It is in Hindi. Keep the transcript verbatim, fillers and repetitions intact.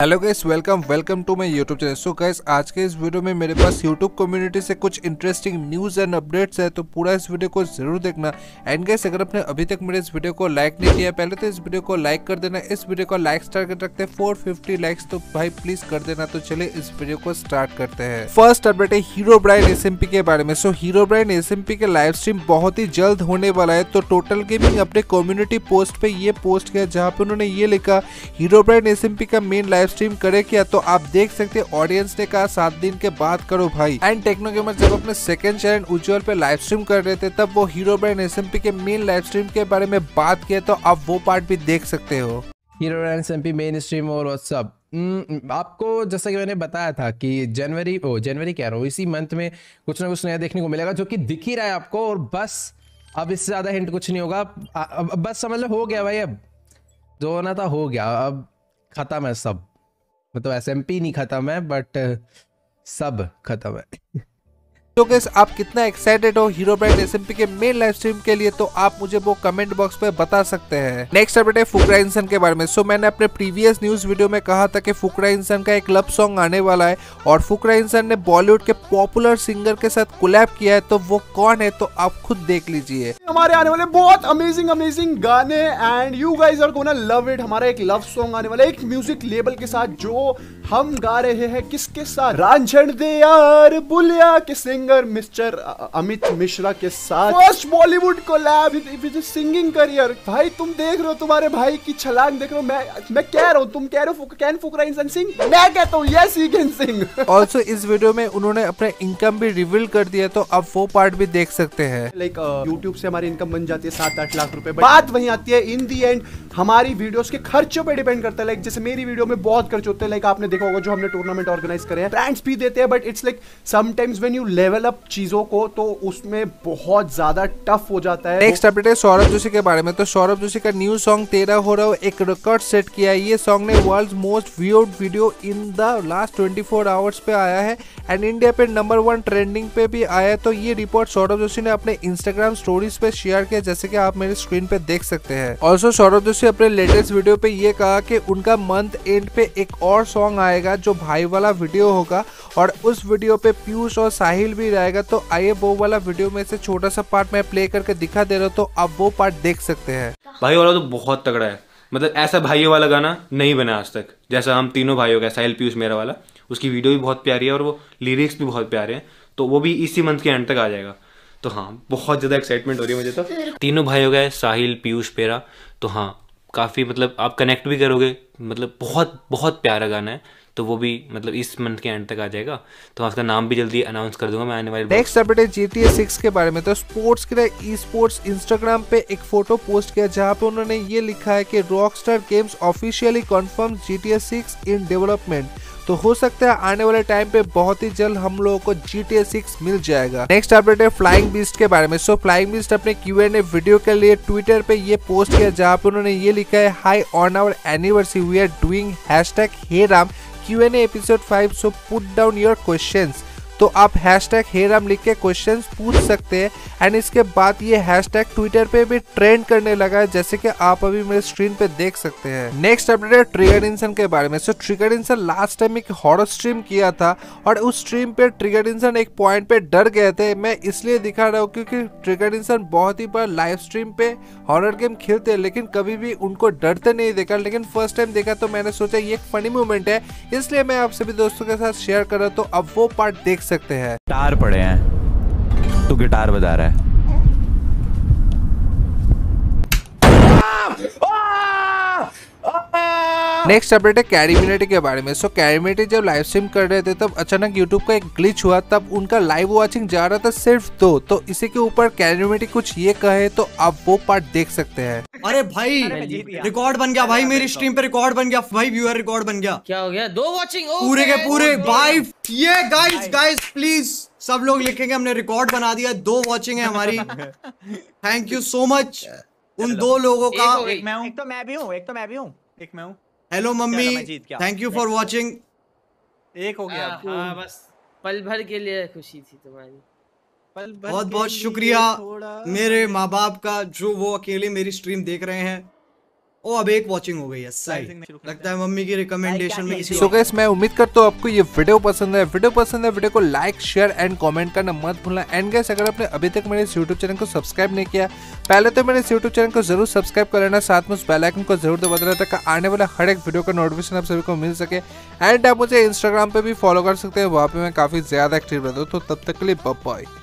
Hello guys, welcome welcome to my YouTube channel. So guys, आज के इस वीडियो में मेरे पास यूट्यूब कम्युनिटी से कुछ इंटरेस्टिंग न्यूज़ एंड अपडेट्स है, तो पूरा इस वीडियो को जरूर देखना। एंड गाइस, अगर आपने अभी तक मेरे इस वीडियो को लाइक नहीं किया पहले तो इस वीडियो को लाइक कर देना। इस वीडियो को लाइक टारगेट रखते हैं फोर फिफ्टी लाइक्स, तो भाई प्लीज कर देना। तो चलिए इस वीडियो को स्टार्ट करते हैं। फर्स्ट अपडेट है हीरो ब्राइन एसएमपी के बारे में। सो हीरो ब्राइन एसएमपी के लाइव स्ट्रीम बहुत ही जल्द होने वाला है। तो टोटल गेमिंग अपने कम्युनिटी पोस्ट पे ये पोस्ट किया जहाँ पे उन्होंने ये लिखा हीरो ब्राइन एसएमपी का मेन लाइव स्ट्रीम करे क्या। तो आप देख सकते हैं ऑडियंस ने कहा सात दिन के बाद करो भाई। एंड टेक्नो गेमर जब अपने सेकंड चैनल उज्जवल पे लाइव स्ट्रीम कर रहे थे तब वो हीरो ब्राइन एसएमपी के मेन लाइव स्ट्रीम के बारे में बात किया, तो आप वो पार्ट भी देख सकते हो। Herobrine SMP main stream और व्हाट्सअप आपको जैसा कि मैंने बताया था कि जनवरी ओ जनवरी कह रहा हूँ इसी मंथ में कुछ ना कुछ नया देखने को मिलेगा जो कि दिख ही रहा है आपको। और बस अब इससे ज्यादा हिंट कुछ नहीं होगा। अब बस समझ लो हो गया भाई, अब जो होना था हो गया, अब खत्म है सब। मतलब एसएमपी नहीं खत्म है बट सब खत्म है। तो गाइस, आप कितना एक्साइटेड हो हीरो ब्राइन एसएमपी के मेन लाइव स्ट्रीम के लिए, तो आप मुझे वो कमेंट बॉक्स पे बता सकते हैं। नेक्स्ट अपडेट है फुकरा इंसान के बारे में। सो मैंने अपने प्रीवियस न्यूज वीडियो में कहा था कि फुकरा इंसान का एक लव सॉन्ग आने वाला है और फुकरा इंसान ने बॉलीवुड के पॉपुलर सिंगर के साथ कोलैब किया है। तो वो कौन है तो आप खुद देख लीजिए। हमारे आने वाले बहुत अमेजिंग अमेजिंग गाने and you guys are gonna love it. हमारा एक लव सॉन्ग आने वाला है एक म्यूजिक लेबल के साथ जो हम गा रहे हैं। किसके साथ? रांझण दे यार बुलिया के सिंगर मिस्टर अमित मिश्रा के साथ। First Bollywood collab with singing career. भाई तुम देख रहे हो, तुम्हारे भाई की छलांग देख रहे हो। मैं मैं कह रहा हूँ, तुम कह रहे हो कैन फुकरा इंसान सिंग, मैं कहता हूँ yes he can sing. Also इस वीडियो में उन्होंने अपने इनकम भी रिवील कर दिया, तो आप वो पार्ट भी देख सकते हैं। लाइक यूट्यूब से हमारी इनकम बन जाती है सात आठ लाख रुपए। बात वहीं आती है इन दी एंड हमारी वीडियोस के खर्चों पे डिपेंड करता है। लाइक जैसे मेरी वीडियो में बहुत खर्च होते हैं, लाइक आपने देखा होगा जो हमने टूर्नामेंट ऑर्गेनाइज करे हैं, ब्रांड्स भी देते हैं, but it's like sometimes when you level up चीजों को तो उसमें बहुत ज्यादा टफ हो जाता है। नेक्स्ट अपडेट है सौरभ जोशी के बारे में। तो सौरभ जोशी का न्यू सॉन्ग तेरा हो रहा हो एक रिकॉर्ड सेट किया है। ये सॉन्ग ने world most viewed video in the last twenty four hours पे आया है एंड इंडिया पे नंबर वन ट्रेंडिंग पे भी आया है। तो ये रिपोर्ट सौरभ जोशी ने अपने इंस्टाग्राम स्टोरीज पे शेयर किया, जैसे कि आप मेरे स्क्रीन पे देख सकते हैं। ऑल्सो सौरभ जोशी अपने लेटेस्ट वीडियो पे ये कहा कि उनका मंथ एंड पे एक और सॉन्ग आएगा जो भाई वाला वीडियो होगा और उस वीडियो पे पीयूष और साहिल भी रहेगा। तो आइए वो वाला वीडियो में से छोटा सा पार्ट मैं प्ले करके दिखा दे रहा हूँ, तो आप वो पार्ट देख सकते हैं। भाई वाला तो बहुत तगड़ा है। मतलब ऐसा भाइयों वाला गाना नहीं बना आज तक, जैसा हम तीनों भाइयों का साहिल पीयूष मेरा वाला। उसकी वीडियो भी बहुत प्यारी है और वो लिरिक्स भी बहुत प्यारे हैं। तो वो भी इसी मंथ के एंड तक आ जाएगा। तो हाँ, बहुत ज़्यादा एक्साइटमेंट हो रही है मुझे। तो तीनों भाइयों का है, साहिल पीयूष पेरा। तो हाँ, काफ़ी मतलब आप कनेक्ट भी करोगे। मतलब बहुत बहुत प्यारा गाना है। तो वो भी मतलब इस मंथ के एंड तक आ जाएगा। तो उसका नाम भी जल्दी अनाउंस कर दूंगा मैं आने वाले। नेक्स्ट अपडेट है जी टी ए सिक्स के बारे में। तो स्पोर्ट्स के लिए ई स्पोर्ट्स इंस्टाग्राम पे एक फोटो पोस्ट किया जहां पे उन्होंने ये लिखा है कि Rockstar Games officially confirm G T A six in development. तो हो सकता है आने वाले टाइम पे बहुत ही जल्द हम लोगों को जी टी ए सिक्स मिल जाएगा। नेक्स्ट अपडेट है फ्लाइंग बीस्ट के बारे में। सो फ्लाइंग बीस्ट अपने क्यू एंड ए वीडियो के लिए ट्विटर पे ये पोस्ट किया जहां पे उन्होंने ये लिखा है high on our anniversary we are doing hashtag hey Ram Q and A episode five, so put down your questions. तो आप हैशटैग हे राम लिख के क्वेश्चंस पूछ सकते हैं एंड इसके बाद ये हैशटैग ट्विटर पे भी ट्रेंड करने लगा है, जैसे कि आप अभी मेरे स्क्रीन पे देख सकते हैं। नेक्स्ट अपडेट है ट्रिगर इंसान के बारे में। So trigger Insaan last time एक हॉरर स्ट्रीम किया था और उस स्ट्रीम पे ट्रिगर इंसान एक पॉइंट पे डर गए थे। मैं इसलिए दिखा रहा हूँ क्योंकि ट्रिगर इंसान बहुत ही बार लाइव स्ट्रीम पे हॉरर गेम खेलते हैं लेकिन कभी भी उनको डरते नहीं देखा, लेकिन फर्स्ट टाइम देखा तो मैंने सोचा ये एक फनी मोमेंट है, इसलिए मैं आप सभी दोस्तों के साथ शेयर कर रहा हूँ। तो अब वो पार्ट देख सकते हैं। गिटार पड़े हैं, तू गिटार बजा रहा है। नेक्स्ट अपडेट है कैरीमिनेटी के बारे में। सो कैरीमिनेटी जब लाइव स्ट्रीम कर रहे थे तब अचानक यूट्यूब का एक ग्लिच हुआ, तब उनका लाइव वॉचिंग जा रहा था सिर्फ दो। तो इसी के ऊपर कैरीमिनेटी कुछ ये कहे, तो आप वो पार्ट देख सकते हैं। अरे भाई रिकॉर्ड बन गया भाई, मेरी स्ट्रीम पे रिकॉर्ड बन गया भाई, व्यूअर रिकॉर्ड बन गया। क्या हो गया? दो वॉचिंग पूरे के पूरे भाई। ये गाइस गाइस प्लीज सब लोग लिखेंगे हमने रिकॉर्ड बना दिया, दो वॉचिंग है हमारी। थैंक यू सो मच उन दो लोगों का। एक मैं हूं, एक तो मैं भी हूं, एक तो मैं भी हूं, एक मैं हूं। Hello mummy, thank you for watching. एक हो गया। हाँ, बस पल भर के लिए खुशी थी तुम्हारी। बहुत बहुत शुक्रिया मेरे माँ बाप का जो वो अकेले मेरी स्ट्रीम देख रहे हैं। ओ अब एक वॉचिंग हो गई है, सही लगता है मम्मी की रिकमेंडेशन में किसी सो गाइस मैं उम्मीद करता हूँ आपको ये वीडियो पसंद है। वीडियो पसंद है वीडियो को लाइक शेयर एंड कमेंट करना मत भूलना। एंड गाइस अगर आपने अभी तक मेरे इस यूट्यूब चैनल को सब्सक्राइब नहीं किया, पहले तो मेरे इस यूट्यूब चैनल को जरूर सब्सक्राइब कर लेना, साथ में उस बेल आइकन को जरूर दबा देना ताकि आने वाला हर एक वीडियो का नोटिफिकेशन आप सभी को मिल सके। एंड आप मुझे इंस्टाग्राम पे भी फॉलो कर सकते हैं, वहाँ पे मैं काफी ज्यादा एक्टिव रहता हूँ। तो तब तक के लिए बाय बाय।